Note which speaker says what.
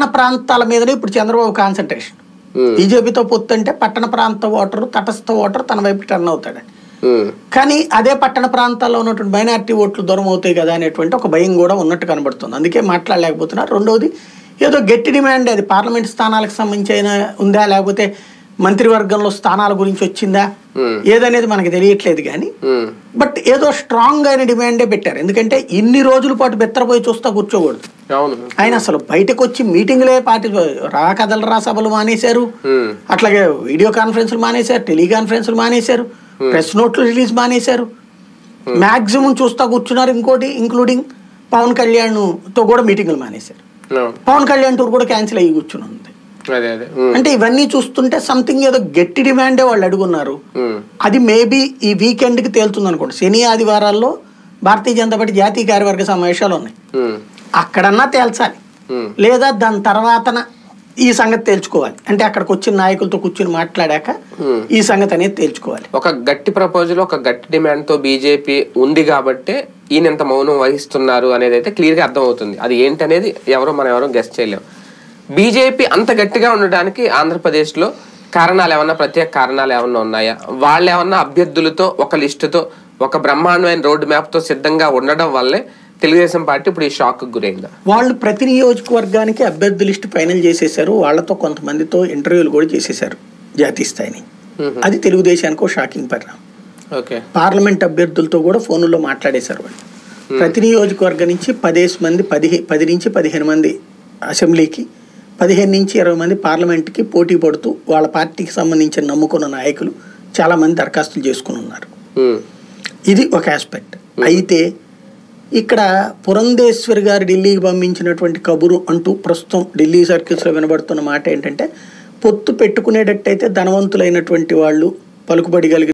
Speaker 1: పట్టణ ప్రాంతాల మీదనే ఇప్పుడు చంద్రబాబు కాన్సన్ట్రేషన్. బీజేపీతో పొత్తు అంటే పట్టణ ప్రాంత ఓటరు, తటస్థ ఓటరు తన వైపు టర్న్ అవుతాడు. కానీ అదే పట్టణ ప్రాంతాల్లో ఉన్నటువంటి మైనారిటీ ఓట్లు దూరం అవుతాయి కదా అనేటువంటి ఒక భయం కూడా ఉన్నట్టు కనబడుతుంది. అందుకే మాట్లాడలేకపోతున్నారు. రెండవది ఏదో గట్టి డిమాండ్, అది పార్లమెంట్ స్థానాలకు సంబంధించిన ఉందా లేకపోతే మంత్రివర్గంలో స్థానాల గురించి వచ్చిందా ఏదనేది మనకి తెలియట్లేదు. కానీ బట్ ఏదో స్ట్రాంగ్ అయిన డిమాండే పెట్టారు. ఎందుకంటే ఇన్ని రోజుల పాటు బెత్తరపోయి చూస్తా కూర్చోకూడదు. ఆయన అసలు బయటకు వచ్చి మీటింగ్లే కదలరా సభలు మానేశారు, అట్లాగే వీడియో కాన్ఫరెన్స్లు మానేశారు, టెలికాన్ఫరెన్స్లు మానేశారు, ప్రెస్ నోట్లు రిలీజ్ మానేశారు, మాక్సిమం చూస్తా కూర్చున్నారు. ఇంకోటి ఇంక్లూడింగ్ పవన్ కళ్యాణ్ తో కూడా మీటింగ్లు మానేశారు. పవన్ కళ్యాణ్ టూర్ కూడా క్యాన్సిల్ అయ్యి కూర్చుని ఉంది. అంటే ఇవన్నీ చూస్తుంటే సంథింగ్ ఏదో గట్టి డిమాండే వాళ్ళు అడుగున్నారు. అది మేబీ ఈ వీకెండ్ కి తేలుతుంది అనుకోండి. శని ఆదివారాల్లో భారతీయ జనతా పార్టీ జాతీయ కార్యవర్గ సమావేశాలు ఉన్నాయి, అక్కడన్నా తేల్చాలి, లేదా దాని తర్వాత ఈ సంగతి తేల్చుకోవాలి. అంటే అక్కడికి వచ్చిన నాయకులతో కూర్చుని మాట్లాడాక ఈ సంగతి అనేది తేల్చుకోవాలి.
Speaker 2: ఒక గట్టి ప్రపోజల్, ఒక గట్టి డిమాండ్ తో బీజేపీ ఉంది కాబట్టి ఈయన ఎంత మౌనం వహిస్తున్నారు అనేది అయితే క్లియర్ గా అర్థం అవుతుంది. అది ఏంటనేది మనం ఎవరో గెస్ట్ చేయలేము. బీజేపీ అంత గట్టిగా ఉండడానికి ఆంధ్రప్రదేశ్లో కారణాలు ఏమన్నా, ప్రత్యేక కారణాలు ఏమన్నా ఉన్నాయా? వాళ్ళు ఏమన్నా అభ్యర్థులతో ఒక లిస్టుతో ఒక బ్రహ్మాండమైన రోడ్ మ్యాప్తో సిద్ధంగా ఉండడం వల్లే తెలుగుదేశం పార్టీ ఇప్పుడు ఈ షాక్కి గురైందా?
Speaker 1: వాళ్ళు ప్రతి నియోజకవర్గానికి అభ్యర్థి లిస్టు ఫైనల్ చేసేసారు. వాళ్ళతో కొంతమందితో ఇంటర్వ్యూలు కూడా చేసేసారు జాతీయ స్థాయిని. అది తెలుగుదేశానికి షాకింగ్ పరిణామం. పార్లమెంట్ అభ్యర్థులతో కూడా ఫోన్లో మాట్లాడేశారు వాళ్ళు. ప్రతి నియోజకవర్గం నుంచి 10 నుంచి 15 మంది అసెంబ్లీకి, 15 నుంచి 20 మంది పార్లమెంట్కి పోటీ పడుతూ వాళ్ళ పార్టీకి సంబంధించిన నమ్ముకున్న నాయకులు చాలా మంది దరఖాస్తులు చేసుకుని ఉన్నారు. ఇది ఒక ఆస్పెక్ట్. అయితే ఇక్కడ పురంధేశ్వరి గారు ఢిల్లీకి పంపించినటువంటి కబురు అంటూ ప్రస్తుతం ఢిల్లీ సర్కిల్స్లో వినబడుతున్న మాట ఏంటంటే, పొత్తు పెట్టుకునేటట్టయితే ధనవంతులైనటువంటి వాళ్ళు, పలుకుబడి కలిగి